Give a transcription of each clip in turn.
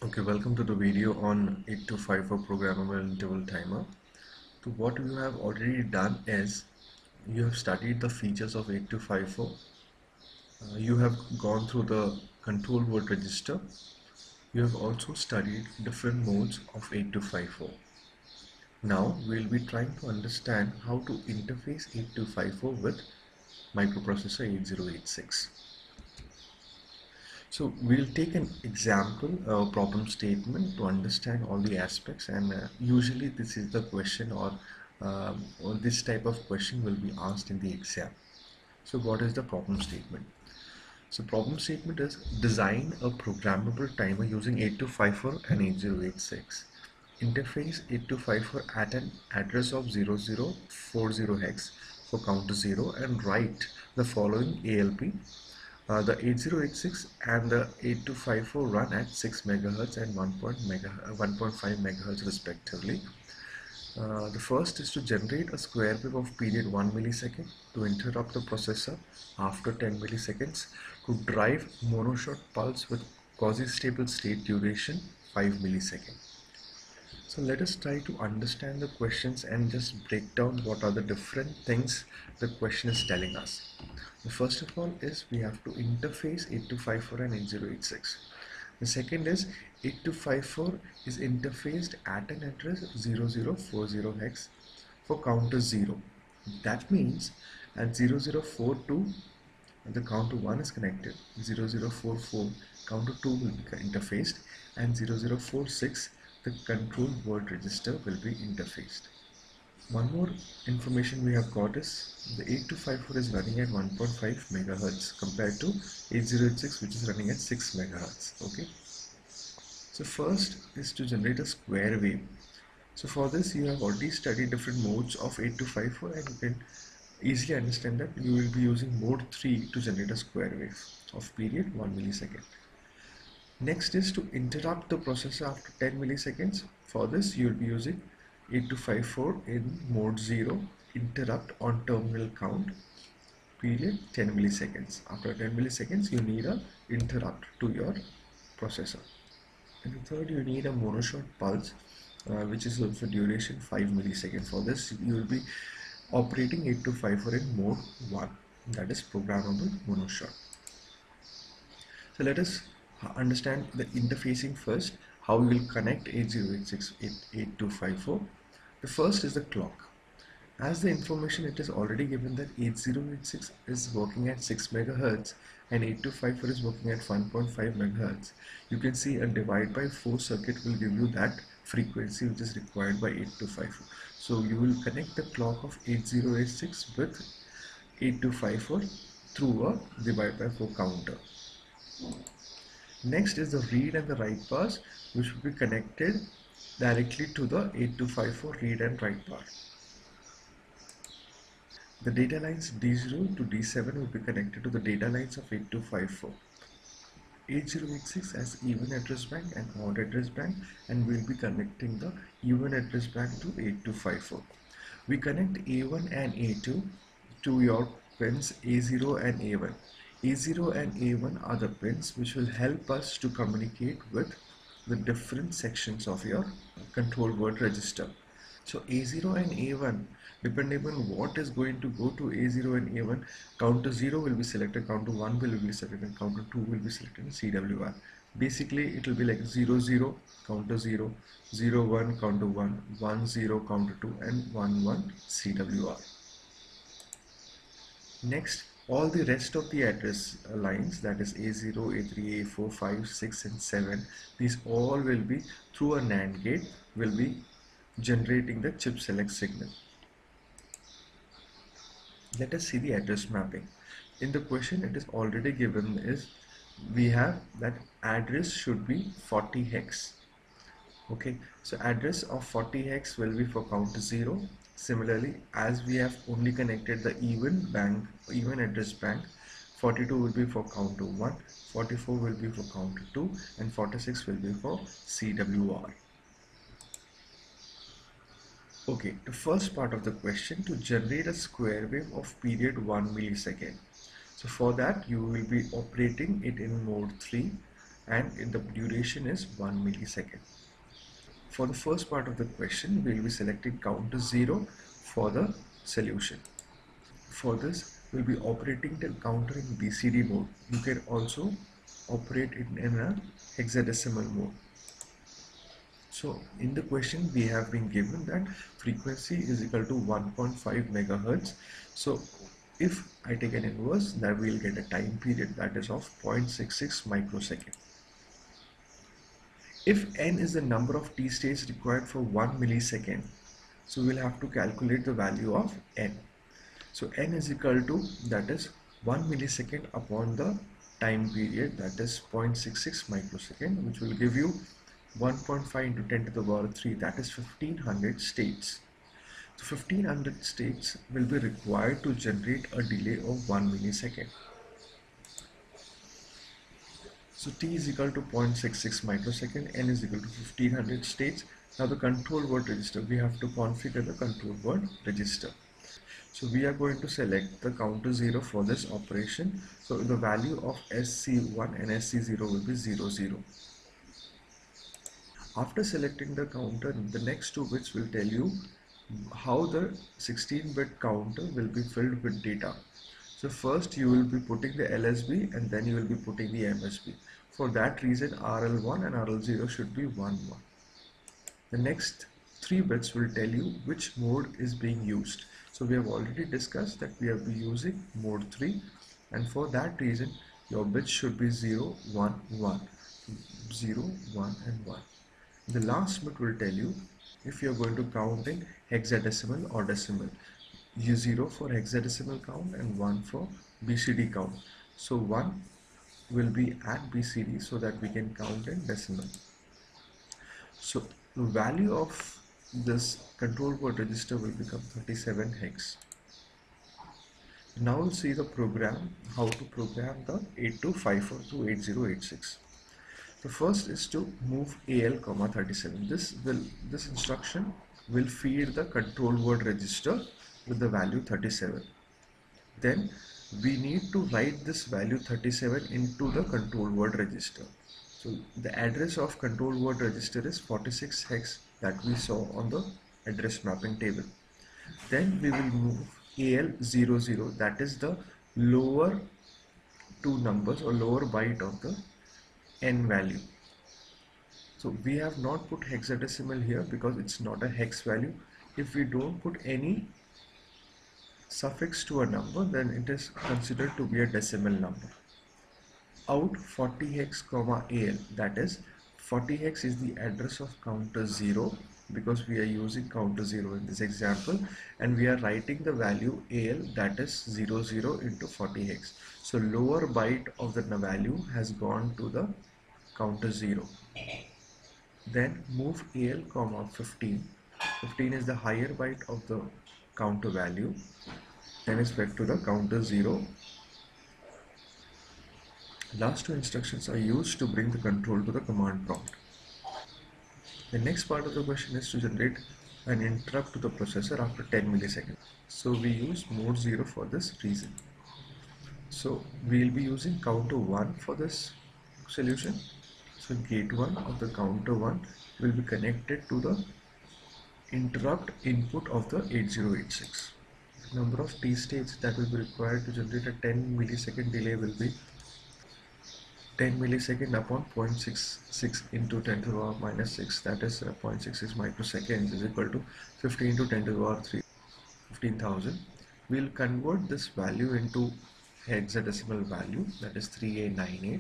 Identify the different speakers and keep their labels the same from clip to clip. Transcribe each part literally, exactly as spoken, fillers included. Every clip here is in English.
Speaker 1: Okay, welcome to the video on eight two five four programmable interval timer. So what you have already done is you have studied the features of eight two five four. Uh, you have gone through the control word register. You have also studied different modes of eight two five four. Now we'll be trying to understand how to interface eight two five four with microprocessor eight zero eight six. So we'll take an example uh, problem statement to understand all the aspects, and uh, usually this is the question or, um, or this type of question will be asked in the exam. So what is the problem statement? So problem statement is design a programmable timer using eight two five four and eight zero eight six. Interface eight two five four at an address of zero zero four zero hex for counter zero and write the following A L P. Uh, the eight zero eight six and the eight two five four run at six megahertz and one point five megahertz respectively. Uh, the first is to generate a square wave of period one millisecond to interrupt the processor after ten milliseconds, to drive monoshot pulse with quasi-stable state duration five milliseconds. So let us try to understand the questions and just break down what are the different things the question is telling us. The first of all is we have to interface eight two five four and eight zero eight six. The second is eight two five four is interfaced at an address zero zero four zero hex for counter zero. That means at zero zero four two the counter one is connected, zero zero four four counter two will be interfaced, and zero zero four six the control word register will be interfaced. One more information we have got is the eight two five four is running at one point five megahertz compared to eight zero eight six, which is running at six megahertz. Okay. So first is to generate a square wave. So for this you have already studied different modes of eight two five four, and you can easily understand that you will be using mode three to generate a square wave of period one millisecond. Next is to interrupt the processor after ten milliseconds. For this you will be using eight two five four in mode zero, interrupt on terminal count, period ten milliseconds. After ten milliseconds you need a interrupt to your processor. And the third, you need a monoshot pulse, uh, which is also duration five milliseconds. For this you will be operating eight two five four in mode one, that is programmable monoshot. So let us understand the interfacing first, how we will connect eight zero eight six eight two five four. The first is the clock. As the information it is already given that eight zero eight six is working at six megahertz and eight two five four is working at one point five megahertz. You can see a divide by four circuit will give you that frequency which is required by eight two five four. So you will connect the clock of eight zero eight six with eight two five four through a divide by four counter. Next is the read and the write bars, which will be connected directly to the eight two five four read and write bar. The data lines D zero to D seven will be connected to the data lines of eight two five four. eight zero eight six has even address bank and odd address bank, and we will be connecting the even address bank to eight two five four. We connect A one and A two to your pins A zero and A one. A zero and A one are the pins which will help us to communicate with the different sections of your control word register. So A zero and A one, depending on what is going to go to A zero and A one, counter zero will be selected, counter one will be selected, counter two will be selected in C W R. Basically it will be like zero zero counter zero, zero one counter one, one zero counter two, and one one C W R. Next, all the rest of the address lines, that is A zero, A three, A four, five, six and seven, these all will be through a NAND gate will be generating the chip select signal. Let us see the address mapping. In the question it is already given is we have that address should be forty hex. Okay, so address of forty hex will be for counter zero. Similarly, as we have only connected the even bank, even address bank, forty-two will be for counter one, forty-four will be for counter two, and forty-six will be for C W R. Okay, the first part of the question, to generate a square wave of period one millisecond. So for that you will be operating it in mode three. and the duration is one millisecond. For the first part of the question, we will be selecting counter zero for the solution. For this, we'll be operating the counter in B C D mode. You can also operate it in a hexadecimal mode. So in the question, we have been given that frequency is equal to one point five megahertz. So if I take an inverse, that we'll get a time period that is of zero point six six microsecond. If n is the number of t states required for one millisecond, so we'll have to calculate the value of n. So n is equal to, that is one millisecond upon the time period, that is zero point six six microsecond, which will give you one point five into ten to the power three, that is fifteen hundred states. So fifteen hundred states will be required to generate a delay of one millisecond. So t is equal to zero point six six microsecond, n is equal to fifteen hundred states. Now the control word register, we have to configure the control word register. So we are going to select the counter zero for this operation. So the value of S C one and S C zero will be zero zero. After selecting the counter, the next two bits will tell you how the sixteen bit counter will be filled with data. So first you will be putting the L S B and then you will be putting the M S B. For that reason, R L one and R L zero should be one one. The next three bits will tell you which mode is being used. So we have already discussed that we will be using mode three, and for that reason your bits should be zero, one, one, zero, one and one. The last bit will tell you if you are going to count in hexadecimal or decimal. Use zero for hexadecimal count and one for B C D count. So one will be at B C D so that we can count in decimal. So the value of this control word register will become thirty-seven hex. Now we'll see the program, how to program the eight two five four to eight zero eight six. The first is to move A L comma thirty-seven. This will this instruction will feed the control word register with the value thirty-seven. Then we need to write this value thirty-seven into the control word register. So the address of control word register is forty-six hex that we saw on the address mapping table. Then we will move A L zero zero, that is the lower two numbers or lower byte of the n value. So we have not put hexadecimal here because it's not a hex value. If we don't put any suffix to a number, then it is considered to be a decimal number. Out forty hex comma A L, that is forty hex is the address of counter zero because we are using counter zero in this example, and we are writing the value A L, that is zero zero into forty hex. So lower byte of the value has gone to the counter zero. Then move A L comma fifteen. fifteen is the higher byte of the counter value, then is fed to the counter zero. Last two instructions are used to bring the control to the command prompt. The next part of the question is to generate an interrupt to the processor after ten milliseconds. So we use mode zero for this reason. So we will be using counter one for this solution. So gate one of the counter one will be connected to the interrupt input of the eight zero eight six. The number of T states that will be required to generate a ten millisecond delay will be ten millisecond upon zero point six six into ten to the power minus six, that is uh, zero point six six microseconds is equal to fifteen into ten to the power three, fifteen thousand. We'll convert this value into hexadecimal value, that is three A ninety-eight.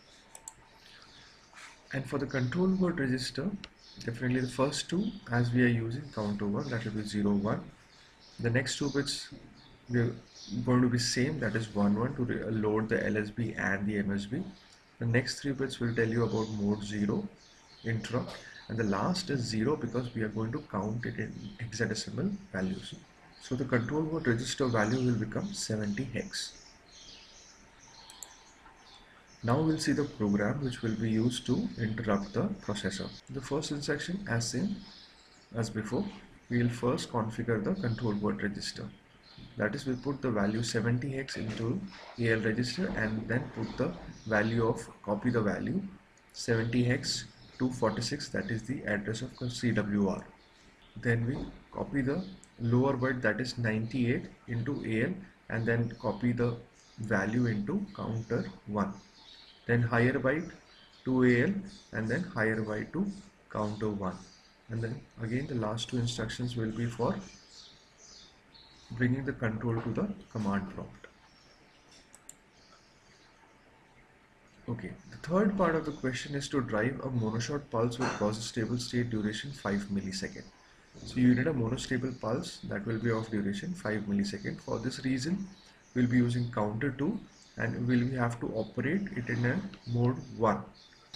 Speaker 1: And for the control word register, definitely the first two, as we are using counter one, that will be zero one. The next two bits we are going to be same, that is one one to load the L S B and the M S B. The next three bits will tell you about mode zero, interrupt, and the last is zero because we are going to count it in hexadecimal values. So the control word register value will become seventy hex. Now we'll see the program which will be used to interrupt the processor. The first instruction, as same as before, we will first configure the control word register. That is, we put the value seventy hex into A L register and then put the value of, copy the value seventy hex to forty-six, that is the address of C W R. Then we copy the lower byte, that is ninety-eight, into A L, and then copy the value into counter one. Then higher byte to A L, and then higher byte to counter one. And then again the last two instructions will be for bringing the control to the command prompt. Okay, the third part of the question is to drive a monostable pulse with causes stable state duration five milliseconds. So you need a monostable pulse that will be of duration five milliseconds. For this reason, we'll be using counter two, and we'll have to operate it in a mode one.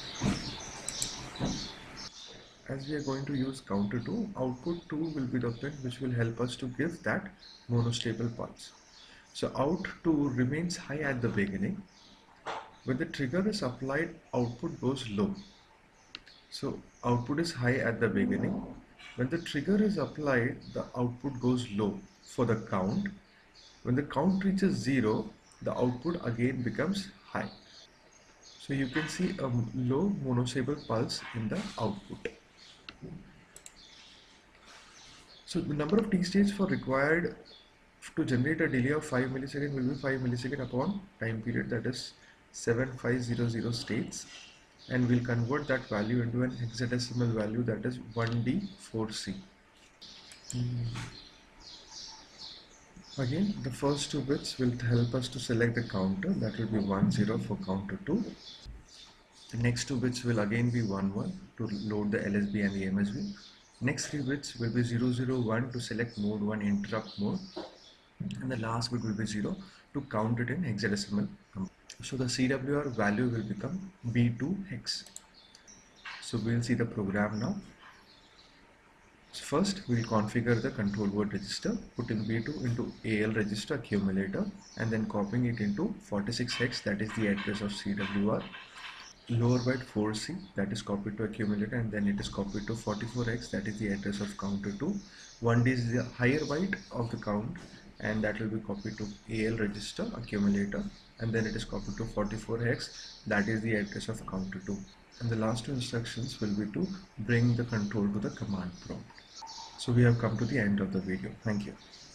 Speaker 1: As we are going to use counter two, output two will be the pin which will help us to give that monostable pulse. So out two remains high at the beginning. When the trigger is applied, output goes low. So output is high at the beginning. When the trigger is applied, the output goes low for the count. When the count reaches zero, the output again becomes high. So you can see a low monostable pulse in the output. So the number of T states for required to generate a delay of five milliseconds will be five milliseconds upon time period, that is seven five zero zero states, and we'll convert that value into an hexadecimal value, that is one D four C. Again, the first two bits will help us to select the counter, that will be one zero for counter two. The next two bits will again be one one to load the L S B and the M S B. Next three bits will be zero zero one to select mode one interrupt mode, and the last bit will be zero to count it in hexadecimal. So the C W R value will become B two hex. So we'll see the program now. So first we'll configure the control word register, putting B two into A L register accumulator, and then copying it into forty-six hex, that is the address of C W R. Lower byte four C, that is copied to accumulator, and then it is copied to forty-four hex, that is the address of counter two. one D is the higher byte of the count, and that will be copied to A L register accumulator, and then it is copied to forty-four hex, that is the address of counter two. And the last two instructions will be to bring the control to the command prompt. So we have come to the end of the video. Thank you.